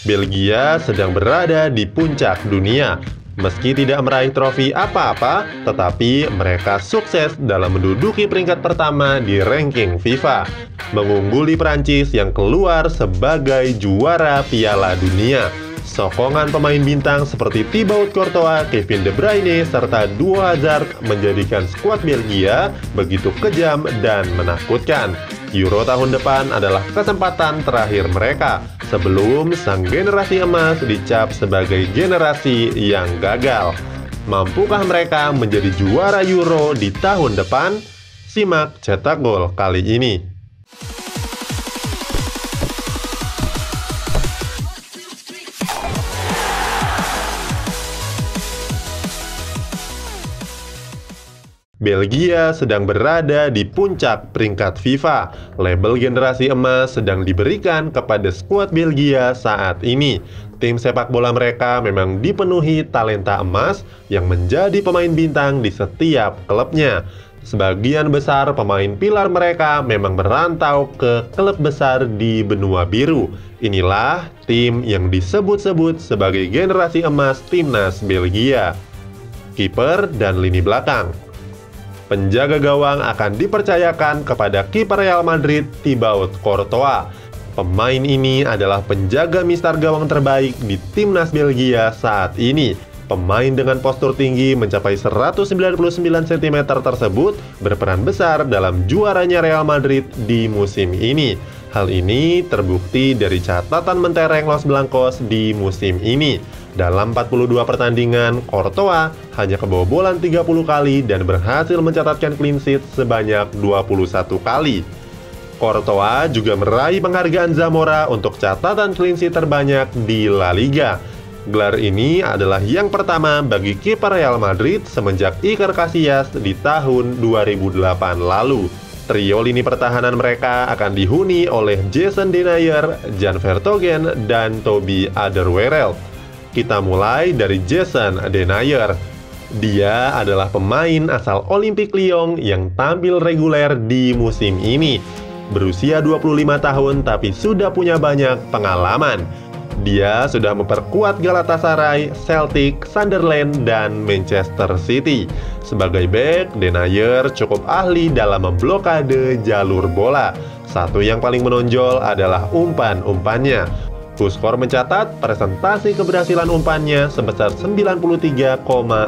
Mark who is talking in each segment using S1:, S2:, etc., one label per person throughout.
S1: Belgia sedang berada di puncak dunia. Meski tidak meraih trofi apa-apa, tetapi mereka sukses dalam menduduki peringkat pertama di ranking FIFA, mengungguli Prancis yang keluar sebagai juara Piala Dunia. Sokongan pemain bintang seperti Thibaut Courtois, Kevin De Bruyne, serta duo Hazard menjadikan skuad Belgia begitu kejam dan menakutkan. Euro tahun depan adalah kesempatan terakhir mereka sebelum sang generasi emas dicap sebagai generasi yang gagal. Mampukah mereka menjadi juara Euro di tahun depan? Simak Cetak Gol kali ini. Belgia sedang berada di puncak peringkat FIFA. Label generasi emas sedang diberikan kepada skuad Belgia saat ini. Tim sepak bola mereka memang dipenuhi talenta emas yang menjadi pemain bintang di setiap klubnya. Sebagian besar pemain pilar mereka memang merantau ke klub besar di benua biru. Inilah tim yang disebut-sebut sebagai generasi emas timnas Belgia. Kiper dan lini belakang. Penjaga gawang akan dipercayakan kepada kiper Real Madrid, Thibaut Courtois. Pemain ini adalah penjaga mistar gawang terbaik di timnas Belgia saat ini. Pemain dengan postur tinggi mencapai 199 cm tersebut berperan besar dalam juaranya Real Madrid di musim ini. Hal ini terbukti dari catatan mentereng Los Blancos di musim ini. Dalam 42 pertandingan, Courtois hanya kebobolan 30 kali dan berhasil mencatatkan clean sheet sebanyak 21 kali. Courtois juga meraih penghargaan Zamora untuk catatan clean sheet terbanyak di La Liga. Gelar ini adalah yang pertama bagi kiper Real Madrid semenjak Iker Casillas di tahun 2008 lalu. Trio lini pertahanan mereka akan dihuni oleh Jason Denayer, Jan Vertonghen, dan Toby Alderweireld. Kita mulai dari Jason Denayer. Dia adalah pemain asal Olympique Lyon yang tampil reguler di musim ini. Berusia 25 tahun tapi sudah punya banyak pengalaman. Dia sudah memperkuat Galatasaray, Celtic, Sunderland, dan Manchester City. Sebagai bek, Denayer cukup ahli dalam memblokade jalur bola. Satu yang paling menonjol adalah umpan-umpannya. Puskor mencatat presentasi keberhasilan umpannya sebesar 93,6%.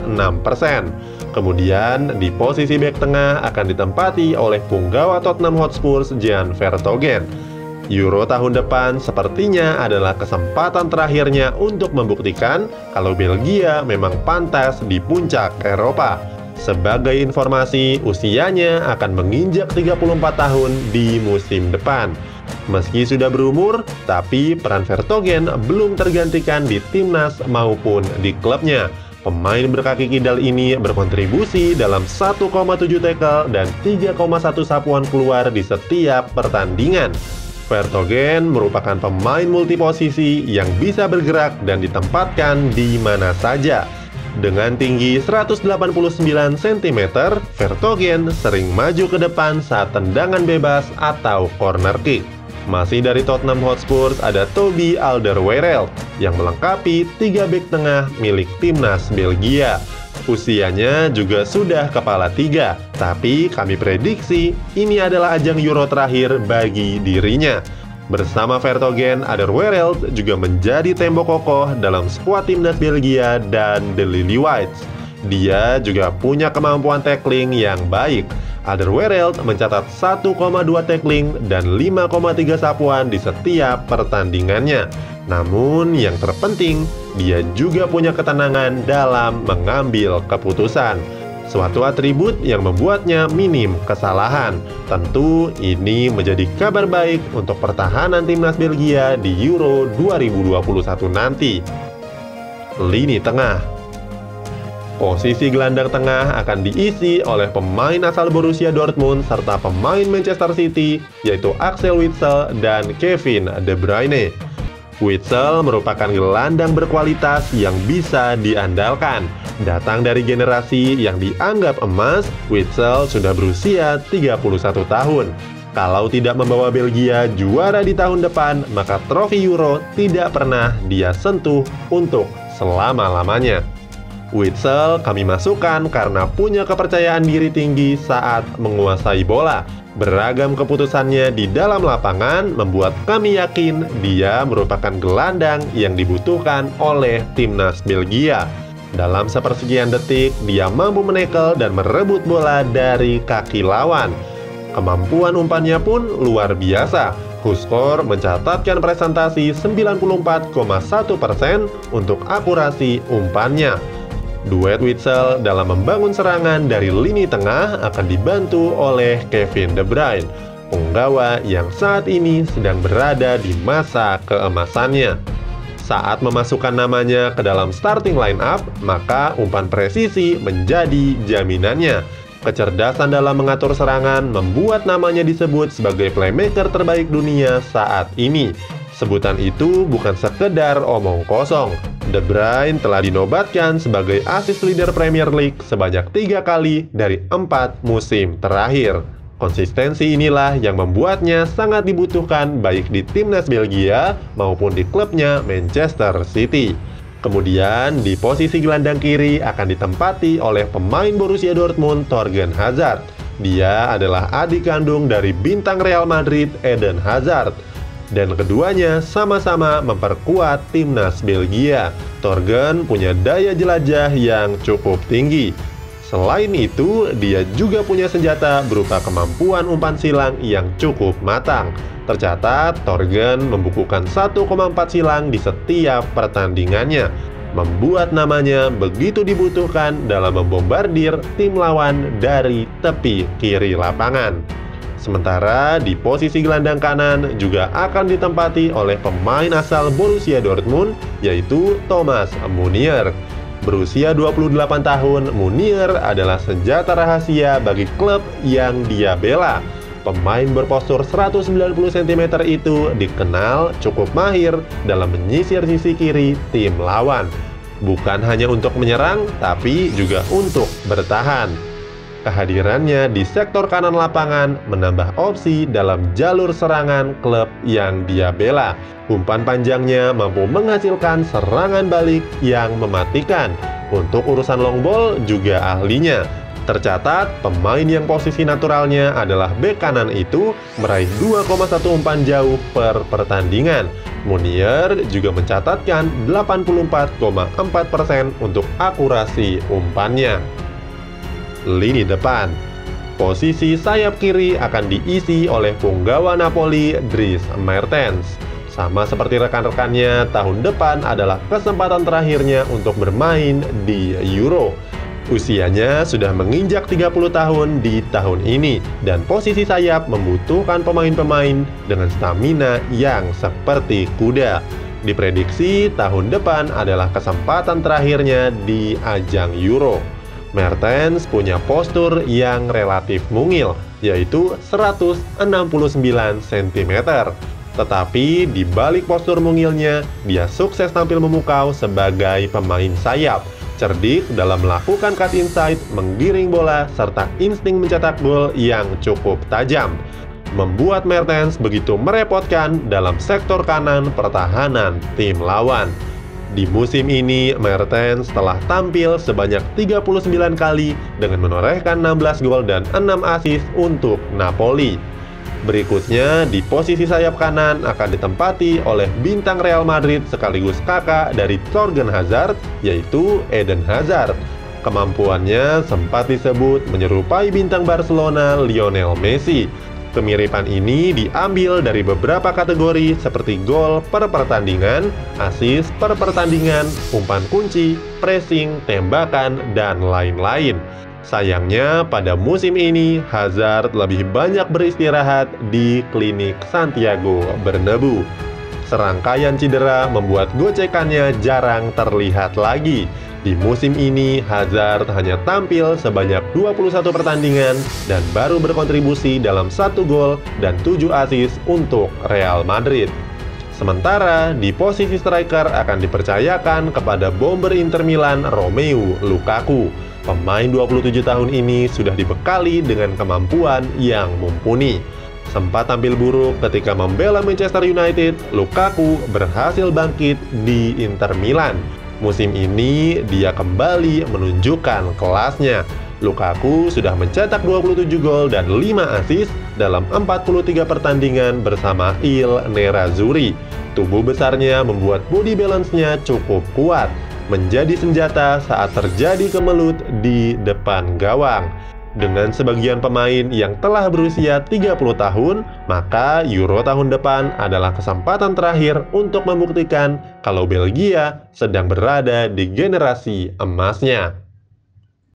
S1: Kemudian di posisi bek tengah akan ditempati oleh punggawa Tottenham Hotspur Jan Vertonghen. Euro tahun depan sepertinya adalah kesempatan terakhirnya untuk membuktikan kalau Belgia memang pantas di puncak Eropa. Sebagai informasi, usianya akan menginjak 34 tahun di musim depan. Meski sudah berumur, tapi peran Vertonghen belum tergantikan di timnas maupun di klubnya. Pemain berkaki kidal ini berkontribusi dalam 1,7 tackle dan 3,1 sapuan keluar di setiap pertandingan. Vertonghen merupakan pemain multiposisi yang bisa bergerak dan ditempatkan di mana saja. Dengan tinggi 189 cm, Vertonghen sering maju ke depan saat tendangan bebas atau corner kick. Masih dari Tottenham Hotspur ada Toby Alderweireld yang melengkapi 3 bek tengah milik timnas Belgia. Usianya juga sudah kepala 3, tapi kami prediksi ini adalah ajang Euro terakhir bagi dirinya. Bersama Vertonghen, Alderweireld juga menjadi tembok kokoh dalam skuad timnas Belgia dan The Lily-Whites. Dia juga punya kemampuan tackling yang baik. Alderweireld mencatat 1,2 tackling dan 5,3 sapuan di setiap pertandingannya. Namun yang terpenting, dia juga punya ketenangan dalam mengambil keputusan. Suatu atribut yang membuatnya minim kesalahan. Tentu ini menjadi kabar baik untuk pertahanan timnas Belgia di Euro 2021 nanti. Lini tengah. Posisi gelandang tengah akan diisi oleh pemain asal Borussia Dortmund serta pemain Manchester City, yaitu Axel Witsel dan Kevin De Bruyne. Witsel merupakan gelandang berkualitas yang bisa diandalkan. Datang dari generasi yang dianggap emas, Witsel sudah berusia 31 tahun. Kalau tidak membawa Belgia juara di tahun depan, maka trofi Euro tidak pernah dia sentuh untuk selama-lamanya. Witsel kami masukkan karena punya kepercayaan diri tinggi saat menguasai bola. Beragam keputusannya di dalam lapangan membuat kami yakin dia merupakan gelandang yang dibutuhkan oleh timnas Belgia. Dalam sepersekian detik, dia mampu menekel dan merebut bola dari kaki lawan. Kemampuan umpannya pun luar biasa. Huskor mencatatkan presentasi 94,1% untuk akurasi umpannya. Duet Witsel dalam membangun serangan dari lini tengah akan dibantu oleh Kevin De Bruyne, punggawa yang saat ini sedang berada di masa keemasannya. Saat memasukkan namanya ke dalam starting line-up, maka umpan presisi menjadi jaminannya. Kecerdasan dalam mengatur serangan membuat namanya disebut sebagai playmaker terbaik dunia saat ini. Sebutan itu bukan sekedar omong kosong. De Bruyne telah dinobatkan sebagai assist leader Premier League sebanyak 3 kali dari 4 musim terakhir. Konsistensi inilah yang membuatnya sangat dibutuhkan baik di timnas Belgia maupun di klubnya Manchester City. Kemudian di posisi gelandang kiri akan ditempati oleh pemain Borussia Dortmund Thorgan Hazard. Dia adalah adik kandung dari bintang Real Madrid Eden Hazard. Dan keduanya sama-sama memperkuat timnas Belgia. Thorgan punya daya jelajah yang cukup tinggi. Selain itu, dia juga punya senjata berupa kemampuan umpan silang yang cukup matang. Tercatat, Thorgan membukukan 1,4 silang di setiap pertandingannya, membuat namanya begitu dibutuhkan dalam membombardir tim lawan dari tepi kiri lapangan. Sementara di posisi gelandang kanan juga akan ditempati oleh pemain asal Borussia Dortmund, yaitu Thomas Meunier. Berusia 28 tahun, Meunier adalah senjata rahasia bagi klub yang dia bela. Pemain berpostur 190 cm itu dikenal cukup mahir dalam menyisir sisi kiri tim lawan. Bukan hanya untuk menyerang, tapi juga untuk bertahan. Kehadirannya di sektor kanan lapangan menambah opsi dalam jalur serangan klub yang dia bela. Umpan panjangnya mampu menghasilkan serangan balik yang mematikan. Untuk urusan long ball juga ahlinya. Tercatat, pemain yang posisi naturalnya adalah bek kanan itu meraih 2,1 umpan jauh per pertandingan. Meunier juga mencatatkan 84,4% untuk akurasi umpannya. Lini depan. Posisi sayap kiri akan diisi oleh punggawa Napoli Dries Mertens. Sama seperti rekan-rekannya, tahun depan adalah kesempatan terakhirnya untuk bermain di Euro. Usianya sudah menginjak 30 tahun di tahun ini, dan posisi sayap membutuhkan pemain-pemain dengan stamina yang seperti kuda. Diprediksi tahun depan adalah kesempatan terakhirnya di ajang Euro. Mertens punya postur yang relatif mungil, yaitu 169 cm. Tetapi di balik postur mungilnya, dia sukses tampil memukau sebagai pemain sayap. Cerdik dalam melakukan cut inside, menggiring bola, serta insting mencetak gol yang cukup tajam. Membuat Mertens begitu merepotkan dalam sektor kanan pertahanan tim lawan. Di musim ini, Mertens telah tampil sebanyak 39 kali dengan menorehkan 16 gol dan 6 assist untuk Napoli. Berikutnya, di posisi sayap kanan akan ditempati oleh bintang Real Madrid sekaligus kakak dari Thorgan Hazard, yaitu Eden Hazard. Kemampuannya sempat disebut menyerupai bintang Barcelona Lionel Messi. Kemiripan ini diambil dari beberapa kategori seperti gol per pertandingan, assist per pertandingan, umpan kunci, pressing, tembakan, dan lain-lain. Sayangnya, pada musim ini, Hazard lebih banyak beristirahat di klinik Santiago Bernabeu. Serangkaian cedera membuat gocekannya jarang terlihat lagi. Di musim ini, Hazard hanya tampil sebanyak 21 pertandingan dan baru berkontribusi dalam 1 gol dan 7 assist untuk Real Madrid. Sementara di posisi striker akan dipercayakan kepada bomber Inter Milan Romelu Lukaku. Pemain 27 tahun ini sudah dibekali dengan kemampuan yang mumpuni. Sempat tampil buruk ketika membela Manchester United, Lukaku berhasil bangkit di Inter Milan. Musim ini dia kembali menunjukkan kelasnya. Lukaku sudah mencetak 27 gol dan 5 assist dalam 43 pertandingan bersama Il Nerazzurri. Tubuh besarnya membuat body balance-nya cukup kuat, menjadi senjata saat terjadi kemelut di depan gawang. Dengan sebagian pemain yang telah berusia 30 tahun, maka Euro tahun depan adalah kesempatan terakhir untuk membuktikan kalau Belgia sedang berada di generasi emasnya.